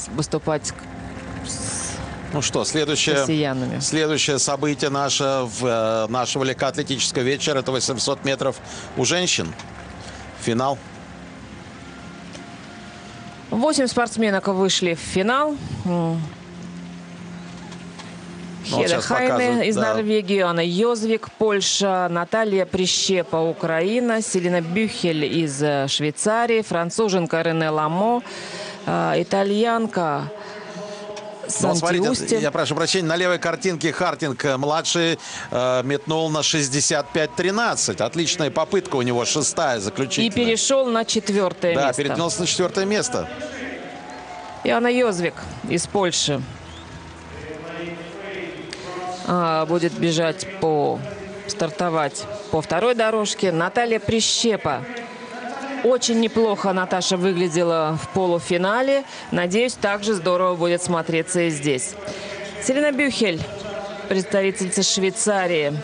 выступать Ну что, следующее событие нашего легкоатлетического вечера — это 800 метров у женщин. Финал. 8 спортсменок вышли в финал. Хеда Хайне из Норвегии, Анна Йозвик, Польша, Наталья Прищепа, Украина, Селина Бюхель из Швейцарии, француженка Рене Ламо, итальянка Сантиусти. Я прошу прощения, на левой картинке Хартинг младший метнул на 65-13. Отличная попытка у него, 6-я, заключительная. И перешел на 4-е место. Да, передвинулся на 4-е место. И Анна Йозвик из Польши будет стартовать по второй дорожке. Наталья Прищепа. Очень неплохо Наташа выглядела в полуфинале. Надеюсь, также здорово будет смотреться и здесь. Селина Бюхель, представительница Швейцарии.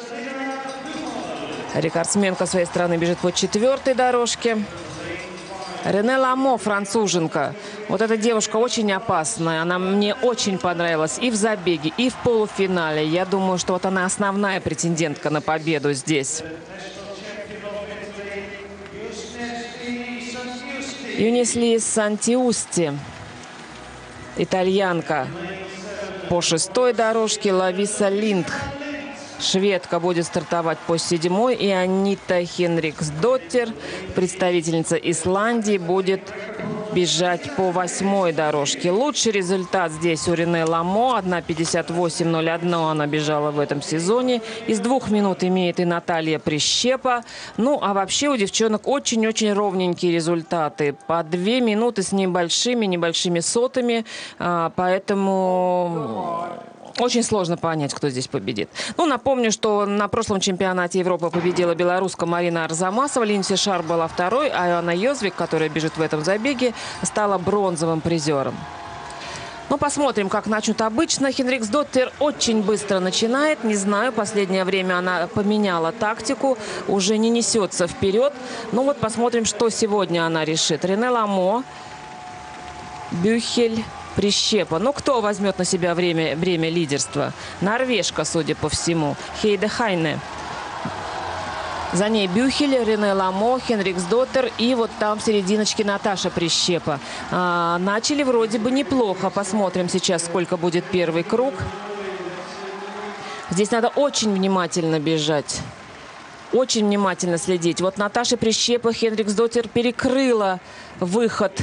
Рекордсменка своей страны бежит по 4-й дорожке. Рене Ламо, француженка. Вот эта девушка очень опасная. Она мне очень понравилась и в забеге, и в полуфинале. Я думаю, что вот она основная претендентка на победу здесь. Юнесли Сантиусти, итальянка, по 6-й дорожке. Лависа Линдх, шведка, будет стартовать по 7-й. И Анита Хенриксдоттер, представительница Исландии, будет бежать по 8-й дорожке. Лучший результат здесь у Рене Ламо. 1:58:01 она бежала в этом сезоне. Из 2 минут имеет и Наталья Прищепа. Ну, а вообще у девчонок очень-очень ровненькие результаты. По 2 минуты с небольшими сотами. Поэтому очень сложно понять, кто здесь победит. Ну, напомню, что на прошлом чемпионате Европы победила белоруска Марина Арзамасова. Линдси Шар была 2-й, а Анна Йозвик, которая бежит в этом забеге, стала бронзовым призером. Ну, посмотрим, как начнут обычно. Хенриксдоттер очень быстро начинает. Не знаю, последнее время она поменяла тактику. Уже не несется вперед. Ну, вот посмотрим, что сегодня она решит. Рене Ламо, Бюхель, Прищепа. Ну, кто возьмет на себя время лидерства? Норвежка, судя по всему. Хейда Хайне. За ней Бюхель, Рене Ламо, Хенриксдоттер и вот там в серединочке Наташа Прищепа. Начали вроде бы неплохо. Посмотрим сейчас, сколько будет первый круг. Здесь надо очень внимательно бежать. Очень внимательно следить. Вот Наташа Прищепа, Хенриксдоттер перекрыла выход.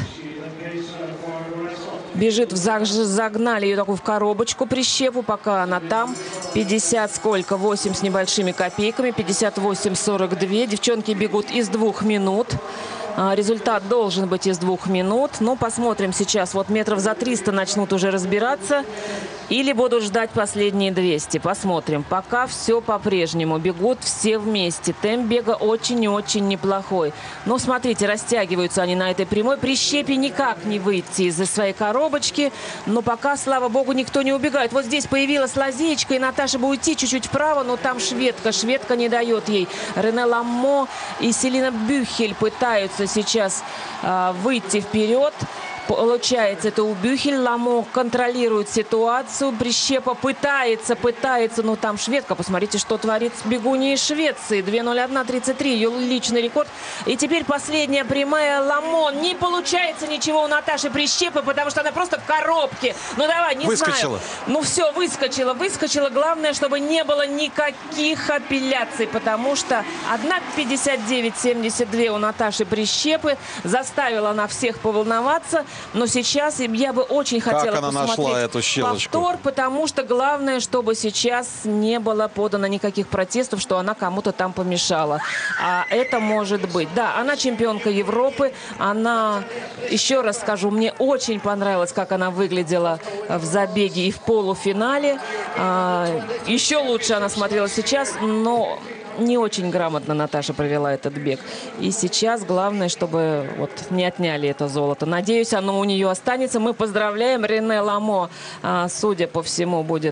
Бежит, загнали ее такую в коробочку Прищепу, пока она там. 50 сколько? 8 с небольшими копейками. 58:42. Девчонки бегут из 2 минут. Результат должен быть из 2 минут. Ну, посмотрим сейчас. Вот метров за 300 начнут уже разбираться. Или будут ждать последние 200. Посмотрим. Пока все по-прежнему. Бегут все вместе. Темп бега очень и очень неплохой. Но смотрите, растягиваются они на этой прямой. Прищепе никак не выйти из-за своей коробочки. Но пока, слава богу, никто не убегает. Вот здесь появилась лазеечка, и Наташа будет идти чуть-чуть вправо, но там шведка. Шведка не дает ей. Рене Ламо и Селина Бюхель пытаются сейчас выйти вперед. Получается, это у Бюхель. Ламо контролирует ситуацию. Прищепа пытается, но там шведка. Посмотрите, что творит с бегуньей Швеции. 2:01:33, ее личный рекорд. И теперь последняя прямая. Ламо. Не получается ничего у Наташи Прищепы, потому что она просто в коробке. Ну давай, не знаю. Ну все, выскочила. Главное, чтобы не было никаких апелляций, потому что 1:59:72 у Наташи Прищепы. Заставила она всех поволноваться. Но сейчас я бы очень хотела посмотреть повтор, потому что главное, чтобы сейчас не было подано никаких протестов, что она кому-то там помешала. А это может быть. Да, она чемпионка Европы. Она, еще раз скажу, мне очень понравилось, как она выглядела в забеге и в полуфинале. Еще лучше она смотрелась сейчас, но не очень грамотно Наташа провела этот бег. И сейчас главное, чтобы вот не отняли это золото. Надеюсь, оно у нее останется. Мы поздравляем. Рене Ламо, судя по всему, будет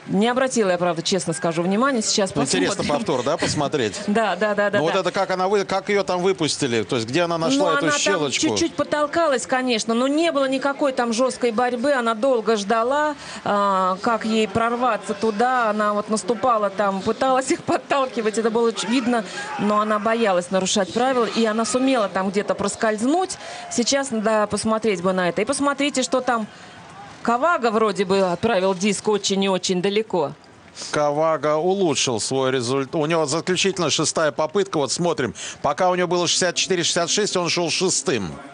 Не обратила я, правда, честно скажу, внимания. Сейчас Ну, посмотрим. интересно повтор, да, посмотреть? Да. Ну, вот это как ее там выпустили? То есть, где она нашла Ну, эту она щелочку? там чуть-чуть потолкалась, конечно, но не было никакой там жесткой борьбы. Она долго ждала, как ей прорваться туда. Она вот наступала там, пыталась их подталкивать. Это было видно, но она боялась нарушать правила. И она сумела там где-то проскользнуть. Сейчас надо посмотреть бы на это. И посмотрите, что там Кавага вроде бы отправил диск очень и очень далеко. Кавага улучшил свой результат. У него заключительно 6-я попытка. Вот смотрим. Пока у него было 64-66, он шел 6-м.